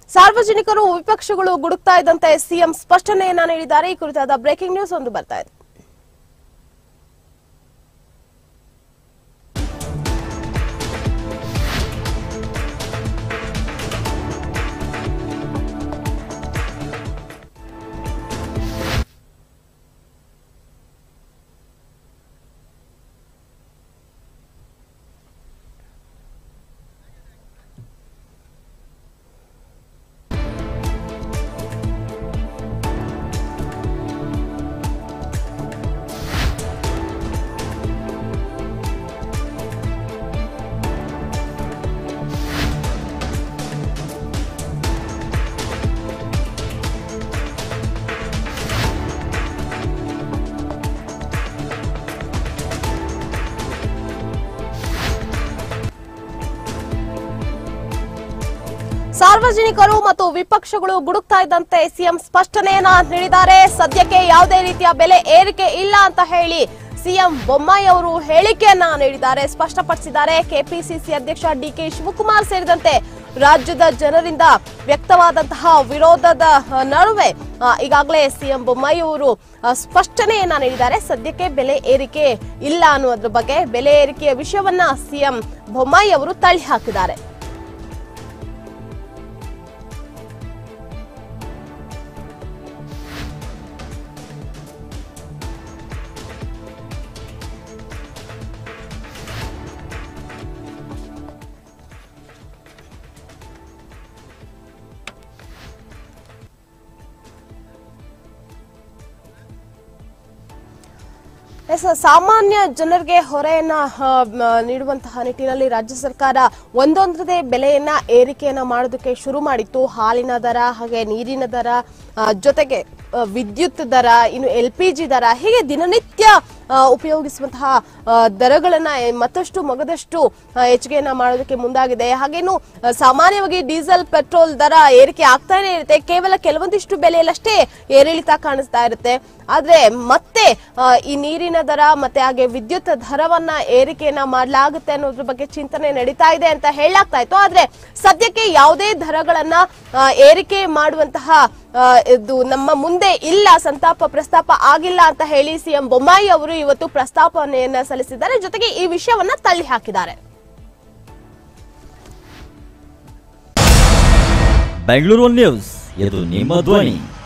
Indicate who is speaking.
Speaker 1: ಸಾರ್ವಜನಿಕರು ವಿಪಕ್ಷಗಳು ಗುಡುಕ್ತಾ ಇದ್ದಂತೆ ಸಿಎಂ ಸ್ಪಷ್ಟನೆಯನ್ನ ನೀಡಿದ್ದಾರೆ. ಈ ಕುರಿತಾದ ಬ್ರೇಕಿಂಗ್ ನ್ಯೂಸ್ ಒಂದು ಬರ್ತಾ ಇದೆ. ಸಾರ್ವಜನಿಕರು ಮತ್ತು ವಿಪಕ್ಷಗಳು ಗುಡುಕ್ತಾ ಇದ್ದಂತೆ ಸಿಎಂ ಸ್ಪಷ್ಟನೆಯನ್ನ ನೀಡಿದ್ದಾರೆ. ಸದ್ಯಕ್ಕೆ ಯಾವುದೇ ರೀತಿಯ ಬೆಲೆ ಏರಿಕೆ ಇಲ್ಲ ಅಂತ ಹೇಳಿ ಸಿಎಂ ಬೊಮ್ಮಾಯಿ ಅವರು ಹೇಳಿಕೆಯನ್ನ ನೀಡಿದ್ದಾರೆ, ಸ್ಪಷ್ಟಪಡಿಸಿದ್ದಾರೆ. ಕೆಪಿಸಿಸಿ ಅಧ್ಯಕ್ಷ ಡಿಕೆ ಶಿವಕುಮಾರ್ ಸೇರಿದಂತೆ ರಾಜ್ಯದ ಜನರಿಂದ ವ್ಯಕ್ತವಾದಂತಹ ವಿರೋಧದ ನಡುವೆ ಈಗಾಗಲೇ ಸಿಎಂ ಬೊಮ್ಮಾಯಿ ಅವರು ಸ್ಪಷ್ಟನೆಯನ್ನ ನೀಡಿದ್ದಾರೆ. ಸದ್ಯಕ್ಕೆ ಬೆಲೆ ಏರಿಕೆ ಇಲ್ಲ ಅನ್ನೋದ್ರ ಬಗ್ಗೆ ಬೆಲೆ ಏರಿಕೆಯ ವಿಷಯವನ್ನ ಸಿಎಂ ಬೊಮ್ಮಾಯಿ ಅವರು ತಳ್ಳಿ ಹಾಕಿದ್ದಾರೆ. ಸಾಮಾನ್ಯ ಜನರಿಗೆ ಹೊರೆಯನ್ನ ನೀಡುವಂತಹ ನಿಟ್ಟಿನಲ್ಲಿ ರಾಜ್ಯ ಸರ್ಕಾರ ಒಂದೊಂದರದೇ ಬೆಲೆಯನ್ನ ಏರಿಕೆಯನ್ನ ಮಾಡೋದಕ್ಕೆ ಶುರು ಮಾಡಿತ್ತು. ಹಾಲಿನ ದರ, ಹಾಗೆ ನೀರಿನ ದರ, ಜೊತೆಗೆ ವಿದ್ಯುತ್ ದರ, ಇನ್ನು LPG ದರ, ಹೀಗೆ ದಿನನಿತ್ಯ ಉಪಯೋಗಿಸುವಂತಹ ದರಗಳನ್ನ ಮತ್ತಷ್ಟು ಮಗದಷ್ಟು ಹೆಚ್ಚಿಗೆಯನ್ನ ಮಾಡೋದಕ್ಕೆ ಮುಂದಾಗಿದೆ. ಹಾಗೇನು ಸಾಮಾನ್ಯವಾಗಿ ಡೀಸೆಲ್, ಪೆಟ್ರೋಲ್ ದರ ಏರಿಕೆ ಆಗ್ತಾನೆ ಇರುತ್ತೆ. ಕೇವಲ ಕೆಲವೊಂದಿಷ್ಟು ಬೆಲೆಯಲ್ಲಷ್ಟೇ ಏರಿಳಿತ ಕಾಣಿಸ್ತಾ ಇರುತ್ತೆ. ಆದ್ರೆ ಮತ್ತೆ ಈ ನೀರಿನ ದರ ಮತ್ತೆ ಹಾಗೆ ವಿದ್ಯುತ್ ದರವನ್ನ ಏರಿಕೆಯನ್ನ ಮಾಡಲಾಗುತ್ತೆ ಅನ್ನೋದ್ರ ಬಗ್ಗೆ ಚಿಂತನೆ ನಡೀತಾ ಇದೆ ಅಂತ ಹೇಳಲಾಗ್ತಾ ಇತ್ತು. ಆದ್ರೆ ಸದ್ಯಕ್ಕೆ ಯಾವುದೇ ದರಗಳನ್ನ ಏರಿಕೆ ಮಾಡುವಂತಹ ಇದು ನಮ್ಮ ಮುಂದೆ ಇಲ್ಲ, ಸಂತಾಪ ಪ್ರಸ್ತಾಪ ಆಗಿಲ್ಲ ಅಂತ ಹೇಳಿ ಸಿಎಂ ಬೊಮ್ಮಾಯಿ ಅವರು ಇವತ್ತು ಪ್ರಸ್ತಾಪನೆಯನ್ನ ಸಲ್ಲಿಸಿದ್ದಾರೆ. ಜೊತೆಗೆ ಈ ವಿಷಯವನ್ನ ತಳ್ಳಿ ಹಾಕಿದ್ದಾರೆ.
Speaker 2: ಬೆಂಗಳೂರು ನ್ಯೂಸ್, ಇದು ನಿಮ್ಮ ಧ್ವನಿ.